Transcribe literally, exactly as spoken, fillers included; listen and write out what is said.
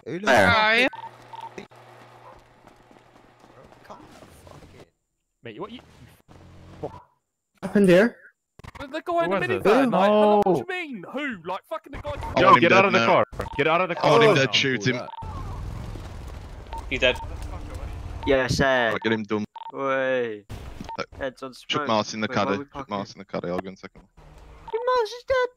Who knows? There. Mate, what you... What happened here? The guy in the Who was it? minivan, like, Oh. what do you mean? Who? Like, fucking the guy... I Joe, want him get out of dead the now. car. Get out of the I car. want him now. dead, shoot him. He's dead. Yeah, sad. Right, get him done. Wait. Uh, Heads on Chuck smoke. Mars in the Wait, why caddy. we Chuck parking? Mars in the caddy, I'll go in a second. Mars is dead.